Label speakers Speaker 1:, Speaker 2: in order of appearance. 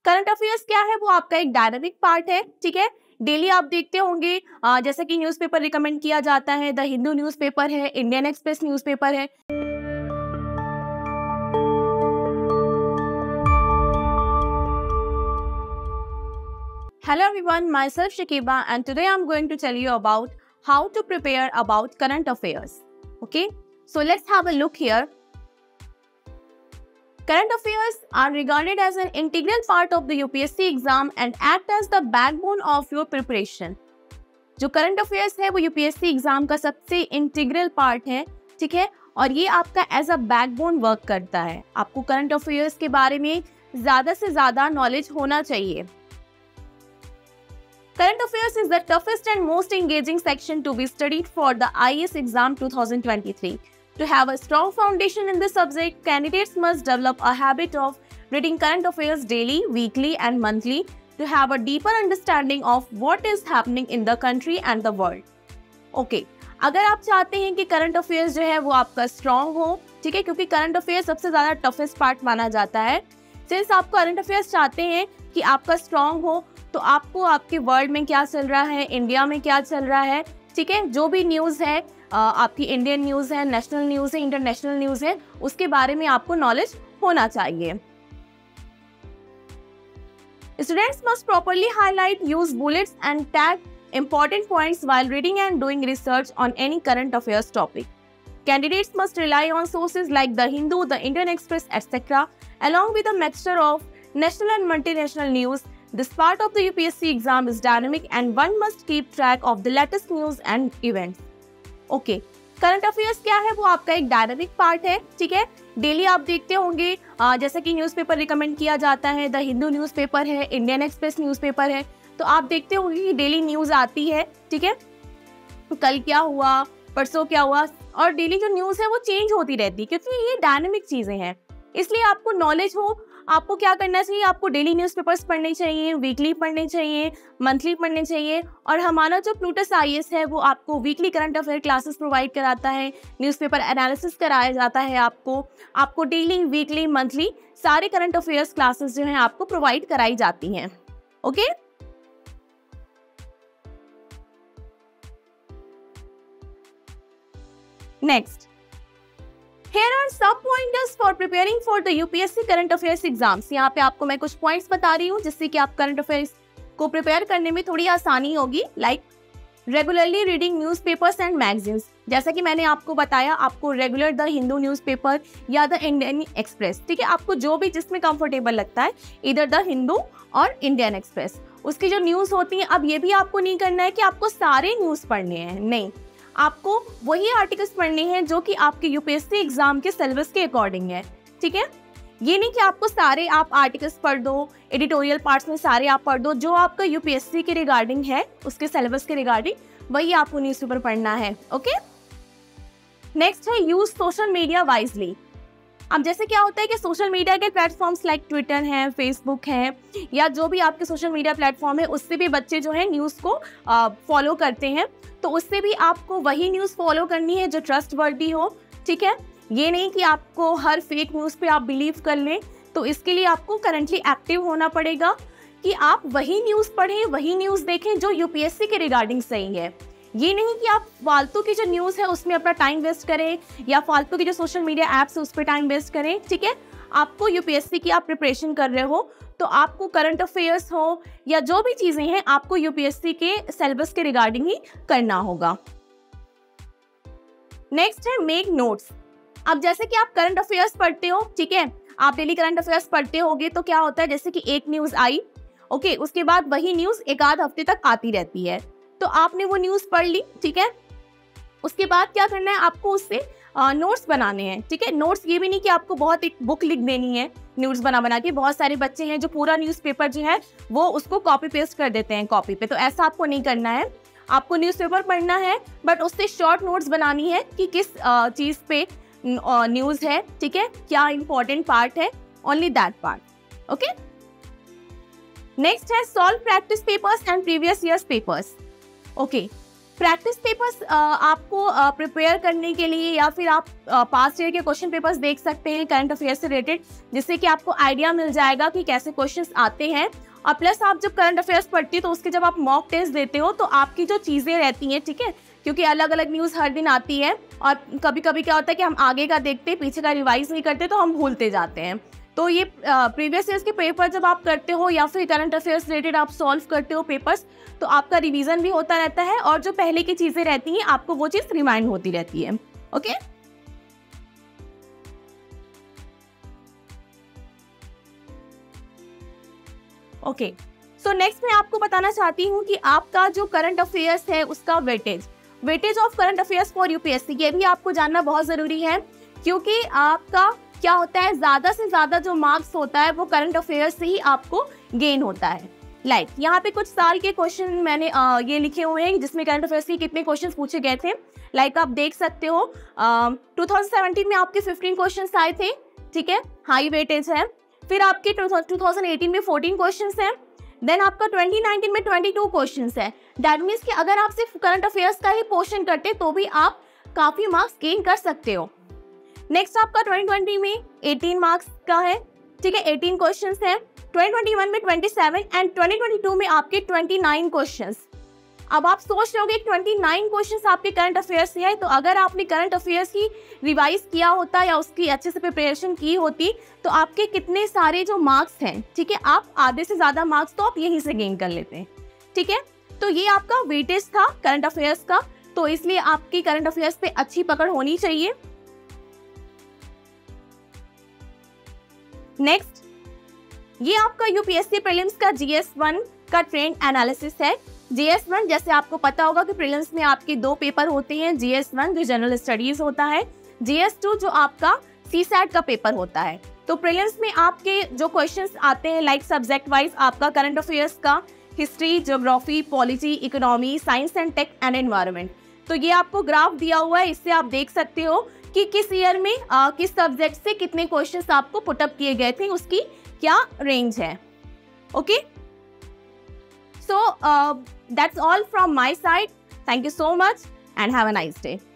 Speaker 1: Current affairs क्या है, वो आपका एक डायनामिक पार्ट है, ठीक है। डेली आप देखते होंगे, जैसे कि न्यूज़पेपर रिकमेंड किया जाता है, द हिंदू न्यूज़पेपर है, इंडियन एक्सप्रेस न्यूज़पेपर है। Hello everyone, myself Shakiba and today I'm going to tell you about how to prepare about current affairs. Okay, so let's have a look here. Current affairs are regarded as an integral part of the UPSC exam and act as the backbone of your preparation. जो current affairs है वो UPSC exam का सबसे integral part है, ठीक है, और ये आपका एज अ बैकबोन वर्क करता है। आपको करंट अफेयर्स के बारे में ज्यादा से ज्यादा नॉलेज होना चाहिए। Current affairs is the toughest and most engaging section to be studied for the IAS exam 2023. To have a strong foundation in this subject, candidates must develop a habit of reading current affairs daily, weekly and monthly to have a deeper understanding of what is happening in the country and the world. Okay, अगर आप चाहते हैं कि current affairs जो है वो आपका strong हो, ठीक है, क्योंकि करंट अफेयर्स सबसे ज़्यादा टफेस्ट पार्ट माना जाता है। सिंस आप करंट अफेयर्स चाहते हैं कि आपका स्ट्रॉन्ग हो, तो आपको आपके वर्ल्ड में क्या चल रहा है, इंडिया में क्या चल रहा है, ठीक है, जो भी न्यूज़ है, आपकी इंडियन न्यूज़ है, नेशनल न्यूज़ है, इंटरनेशनल न्यूज़ है, उसके बारे में आपको नॉलेज होना चाहिए। Students must properly highlight, use bullets and tag important points while reading and doing research on any current affairs topic. Candidates must rely on sources like The Hindu, The Indian Express, etc. along with a mixture of national and multinational news. This part of the UPSC exam is dynamic and one must keep track of the latest news and events. Okay. Current affairs क्या है, वो आपका एक dynamic part है, ठीक है। Daily आप देखते होंगे, जैसे कि न्यूज़पेपर रिकमेंड किया जाता है, द हिंदू न्यूज़पेपर है, इंडियन एक्सप्रेस न्यूज़पेपर है, तो आप देखते होंगे कि डेली न्यूज़ आती है, ठीक है, कल क्या हुआ, परसों क्या हुआ, और डेली जो न्यूज़ है वो चेंज होती रहती है, क्योंकि ये डायनामिक चीज़ें हैं। इसलिए आपको नॉलेज हो, आपको क्या करना चाहिए, आपको डेली न्यूज़पेपर्स पढ़ने चाहिए, वीकली पढ़ने चाहिए, मंथली पढ़ने चाहिए। और हमारा जो प्लूटस आईएएस है वो आपको weekly current affair classes provide कराता है, न्यूज़पेपर एनालिसिस कराया जाता है, आपको डेली, वीकली, मंथली सारे करंट अफेयर्स क्लासेस जो हैं आपको प्रोवाइड कराई जाती हैं। Okay, next, Here are some pointers for preparing for the UPSC current affairs exams. यहाँ पे आपको मैं कुछ पॉइंट्स बता रही हूँ जिससे कि आप करंट अफेयर्स को प्रिपेयर करने में थोड़ी आसानी होगी। Like regularly reading newspapers and magazines, जैसा कि मैंने आपको बताया, आपको रेगुलर द हिंदू न्यूज़पेपर या द इंडियन एक्सप्रेस, ठीक है, आपको जो भी जिसमें कंफर्टेबल लगता है, इधर द हिंदू और इंडियन एक्सप्रेस, उसकी जो न्यूज़ होती है। अब ये भी आपको नहीं करना है कि आपको सारे न्यूज़ पढ़ने हैं, नहीं, आपको वही आर्टिकल्स पढ़ने हैं जो कि आपके यूपीएससी एग्जाम के सिलेबस के अकॉर्डिंग है, ठीक है। ये नहीं कि आपको सारे आप आर्टिकल्स पढ़ दो, एडिटोरियल पार्ट्स में सारे आप पढ़ दो, जो आपका यूपीएससी के रिगार्डिंग है, उसके सिलेबस के रिगार्डिंग वही आपको न्यूज़पेपर पढ़ना है। ओके, नेक्स्ट है यूज सोशल मीडिया वाइजली। अब जैसे क्या होता है कि सोशल मीडिया के प्लेटफॉर्म्स लाइक ट्विटर हैं, फेसबुक हैं, या जो भी आपके सोशल मीडिया प्लेटफॉर्म है, उससे भी बच्चे जो है न्यूज़ को फॉलो करते हैं, तो उससे भी आपको वही न्यूज़ फॉलो करनी है जो ट्रस्ट वर्दी हो, ठीक है। ये नहीं कि आपको हर फेक न्यूज़ पे आप बिलीव कर लें, तो इसके लिए आपको करंटली एक्टिव होना पड़ेगा कि आप वही न्यूज़ पढ़ें, वही न्यूज़ देखें जो यूपीएससी के रिगार्डिंग सही है। ये नहीं कि आप फालतू की जो न्यूज़ है उसमें अपना टाइम वेस्ट करें, या फालतू की जो सोशल मीडिया ऐप्स है उस पर टाइम वेस्ट करें, ठीक है। आपको यूपीएससी की आप प्रिपरेशन कर रहे हो, तो आपको करंट अफेयर्स हो या जो भी चीज़ें हैं, आपको यूपीएससी के सिलेबस के रिगार्डिंग ही करना होगा। नेक्स्ट है मेक नोट्स। अब जैसे कि आप करंट अफेयर्स पढ़ते हो, ठीक है, आप डेली करंट अफेयर्स पढ़ते होगे, तो क्या होता है, जैसे कि एक न्यूज़ आई, ओके, उसके बाद वही न्यूज़ एक आध हफ्ते तक आती रहती है, तो आपने वो न्यूज़ पढ़ ली, ठीक है, उसके बाद क्या करना है, आपको उससे नोट्स बनाने हैं, ठीक है। नोट्स ये भी नहीं कि आपको बहुत एक बुक लिख देनी है न्यूज़ बना के। बहुत सारे बच्चे हैं जो पूरा न्यूज़पेपर जो है वो उसको कॉपी पेस्ट कर देते हैं कॉपी पे, तो ऐसा आपको नहीं करना है। आपको न्यूज़पेपर पढ़ना है, बट उससे शॉर्ट नोट्स बनानी है कि किस चीज़ पे न्यूज़ है, ठीक है, क्या इंपॉर्टेंट पार्ट है, only that part. Okay, next है solve practice papers and previous years papers. Okay, practice papers आपको प्रिपेयर करने के लिए, या फिर आप पास्ट ईयर के क्वेश्चन पेपर्स देख सकते हैं करंट अफेयर से रिलेटेड, जिससे कि आपको आइडिया मिल जाएगा कि कैसे क्वेश्चंस आते हैं। और प्लस आप जब करंट अफेयर्स पढ़ती हो तो उसके जब आप मॉक टेस्ट देते हो तो आपकी जो चीज़ें रहती हैं, ठीक है, क्योंकि अलग अलग न्यूज़ हर दिन आती है और कभी कभी क्या होता है कि हम आगे का देखते, पीछे का रिवाइज नहीं करते तो हम भूलते जाते हैं। तो ये प्रीवियस ईयर्स के पेपर जब आप करते हो या फिर करंट अफेयर्स रिलेटेड आप सॉल्व करते हो पेपर्स, तो आपका रिवीजन भी होता रहता है और जो पहले की चीज़ें रहती हैं आपको वो चीज़ रिमाइंड होती रहती है। Okay, okay. सो नेक्स्ट मैं आपको बताना चाहती हूँ कि आपका जो करंट अफेयर्स है उसका weightage of current affairs for UPSC, ये भी आपको जानना बहुत ज़रूरी है, क्योंकि आपका क्या होता है, ज़्यादा से ज़्यादा जो मार्क्स होता है वो करंट अफेयर्स से ही आपको गेन होता है। लाइक यहाँ पे कुछ साल के क्वेश्चन मैंने ये लिखे हुए हैं जिसमें करंट अफेयर्स के कितने क्वेश्चन पूछे गए थे। लाइक आप देख सकते हो 2017 में आपके 15 क्वेश्चन आए थे, ठीक है, हाई वेटेज है। फिर आपके 2018 में 14 क्वेश्चन हैं। देन आपका 2019 में 22 क्वेश्चंस है। दैट मीन्स कि अगर आप सिर्फ करंट अफेयर्स का ही पोर्शन करते तो भी आप काफ़ी मार्क्स गेन कर सकते हो। नेक्स्ट आपका 2020 में 18 मार्क्स का है, ठीक है, 18 क्वेश्चंस हैं। 2021 में 27 एंड 2022 में आपके 29 क्वेश्चंस। अब आप सोच रहे होंगे 29 क्वेश्चंस आपके करंट अफेयर्स से है, तो अगर आपने करंट अफेयर्स की रिवाइज किया होता या उसकी अच्छे से प्रिपरेशन की होती तो आपके कितने सारे जो मार्क्स हैं, ठीक है, आप आधे से ज़्यादा मार्क्स तो आप यहीं से गेन कर लेते हैं, ठीक है। तो ये आपका वेटेज था करंट अफेयर्स का, तो इसलिए आपकी करंट अफेयर्स पे अच्छी पकड़ होनी चाहिए। नेक्स्ट, ये आपका यूपीएससी प्रीलिम्स का GS1 का ट्रेंड एनालिसिस है। GS1 जैसे आपको पता होगा कि प्रीलिम्स में आपके 2 पेपर होते हैं, GS1 जो जनरल स्टडीज होता है, GS2 जो आपका CSAT का पेपर होता है। तो प्रीलिम्स में आपके जो क्वेश्चंस आते हैं लाइक सब्जेक्ट वाइज आपका करंट अफेयर्स का history, geography, polity, economy, science and tech and environment. तो ये आपको ग्राफ दिया हुआ है, इससे आप देख सकते हो कि किस ईयर में किस सब्जेक्ट से कितने क्वेश्चंस आपको पुटअप किए गए थे, उसकी क्या रेंज है। Okay, so that's all from my side. Thank you so much and have a nice day.